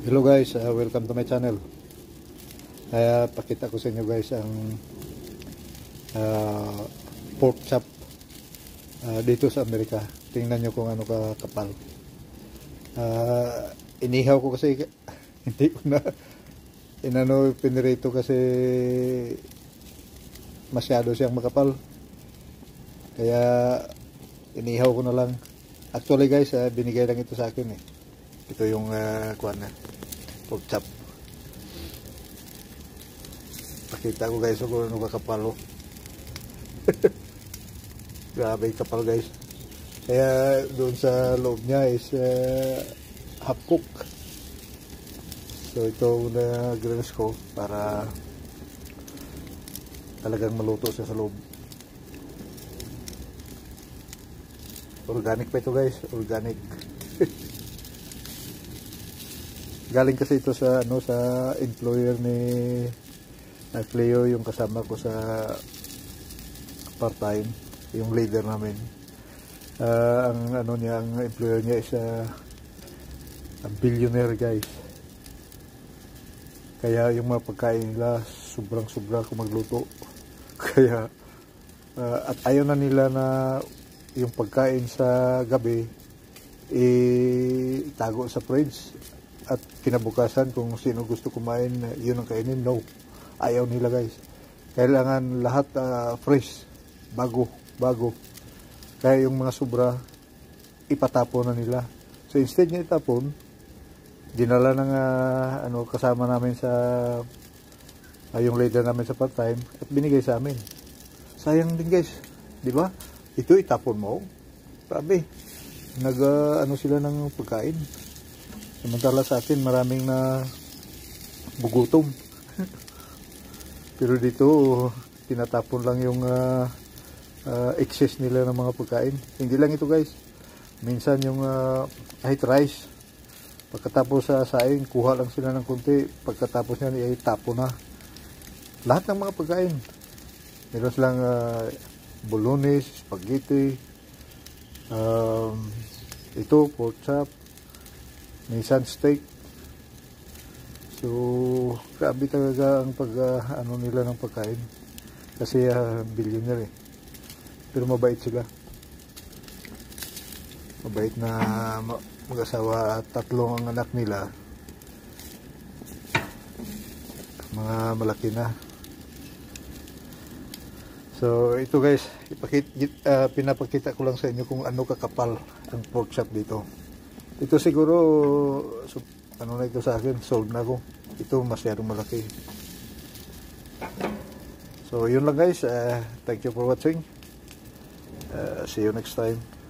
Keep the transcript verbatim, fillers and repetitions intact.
Hello guys, uh, welcome to my channel. Kaya pakita ko sa inyo guys ang uh, pork chop uh, dito sa Amerika. Tingnan nyo kung ano ka kapal. Uh, inihaw ko kasi hindi ko na inano pinirito kasi masyado siyang makapal. Kaya inihaw ko na lang. Actually guys, uh, binigay lang ito sa akin eh. Ito yung uh, kuwan na pork chop. Pakita ko guys kung ano kakapal. Grabe kapal guys. Kaya doon sa loob niya is uh, half cook. So ito na grills ko para talagang maluto siya sa loob. Organic pa ito guys, organic. Galing kasi ito sa ano sa employer ni uh, Cleo, yung kasama ko sa part-time, yung leader namin. Uh, ang ano niya, ang employer niya is uh, a billionaire guys. Kaya yung mga pagkain nila sobrang-sobra kung magluto. Kaya uh, at ayaw na nila na yung pagkain sa gabi itago sa fridge. At kinabukasan kung sino gusto kumain, yun ang kainin. No, ayaw nila guys. Kailangan lahat uh, fresh, bago, bago. Kaya yung mga sobra ipatapon na nila. So instead niya itapon, dinala ng uh, ano, kasama namin sa uh, yung leader namin sa part-time at binigay sa amin. Sayang din guys, di ba? Ito itapon mo. Sabi, nag uh, ano sila ng pagkain. Samantala sa atin maraming na bugutom. Pero dito tinatapon lang yung uh, uh, excess nila ng mga pagkain. Hindi lang ito guys. Minsan yung uh, kahit rice, pagkatapos sa uh, saing, kuha lang sila ng konti. Pagkatapos yan ay tapo na. Lahat ng mga pagkain. Meron silang uh, bolognese, spaghetti, um, ito pork chop, minsan steak. So grabe talaga ang pag uh, ano nila ng pagkain kasi uh, billionaire eh. Pero mabait sila, mabait na mag-asawa at tatlong ang anak nila, mga malaki na. So ito guys, ipakita, uh, pinapakita ko lang sa inyo kung ano kakapal ang pork chop dito. Ito siguro, so, ano na ito sa akin, sold na ako. Ito masyadong malaki. So, yun lang guys. Uh, thank you for watching. Uh, see you next time.